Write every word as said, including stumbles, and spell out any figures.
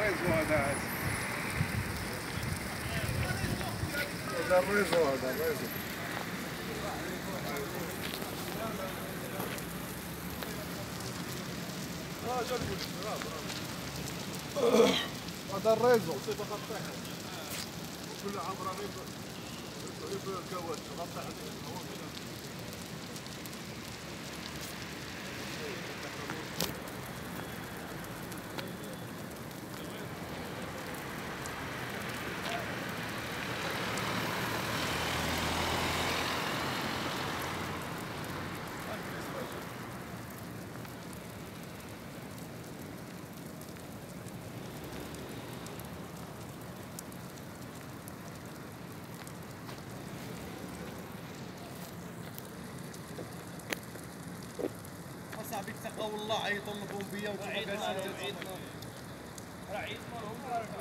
الريزو هذا هذا الريزو هذا الريزو هذا الريزو كل عبر ريزو ريزو الكوات غطى عليه صاحبي اتقوا الله عيطوا للبومبيه وتبقى راه عيد مالهم راه